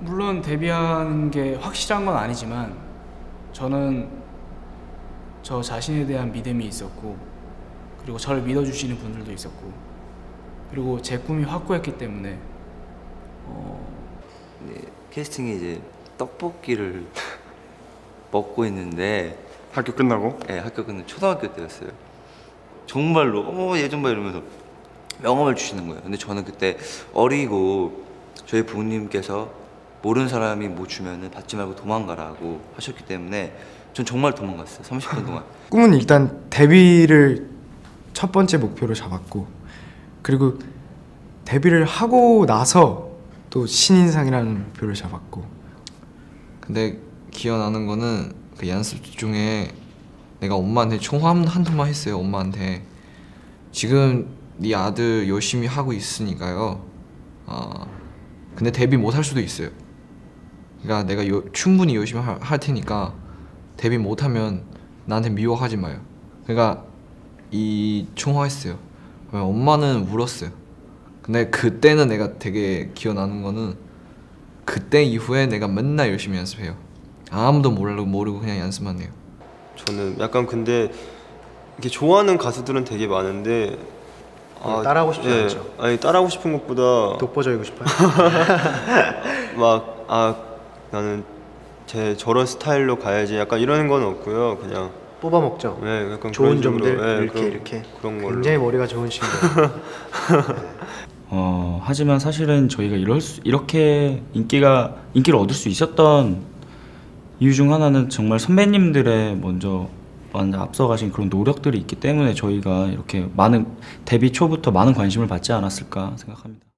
물론 데뷔하는 게 확실한 건 아니지만 저는 저 자신에 대한 믿음이 있었고, 그리고 저를 믿어주시는 분들도 있었고, 그리고 제 꿈이 확고했기 때문에 네, 캐스팅이 이제 떡볶이를 먹고 있는데 학교 끝나고? 네, 학교 끝나고 초등학교 때였어요. 정말로 얘 좀 봐 이러면서 명함을 주시는 거예요. 근데 저는 그때 어리고 저희 부모님께서 모르는 사람이 뭐 주면은 받지 말고 도망가라고 하셨기 때문에 전 정말 도망갔어요. 30분 동안. 꿈은 일단 데뷔를 첫 번째 목표로 잡았고, 그리고 데뷔를 하고 나서 또 신인상이라는 목표를 잡았고. 근데 기억나는 거는 그 연습 중에 내가 엄마한테 총화 한 통만 했어요. 엄마한테 지금 네 아들 열심히 하고 있으니까요, 근데 데뷔 못 할 수도 있어요. 그러니까 내가 충분히 열심히 할 테니까 데뷔 못하면 나한테 미워하지 마요. 그러니까 이 총화했어요. 엄마는 울었어요. 근데 그때는 내가 되게 기억나는 거는 그때 이후에 내가 맨날 열심히 연습해요. 아무도 모르고 그냥 연습만 해요. 저는 약간 근데 이렇게 좋아하는 가수들은 되게 많은데 따라하고 싶지 않죠? 아니 따라하고 싶은 것보다 독보적이고 싶어요? 나는 저런 스타일로 가야지 약간 이런 건 없고요. 그냥 뽑아 먹죠? 네, 약간 좋은 그런 점들 식으로, 이렇게 그런 걸로. 굉장히 머리가 좋으신 거예요. 하지만 사실은 저희가 이렇게 인기를 얻을 수 있었던 이유 중 하나는 정말 선배님들의 먼저 앞서가신 그런 노력들이 있기 때문에 저희가 이렇게 데뷔 초부터 많은 관심을 받지 않았을까 생각합니다.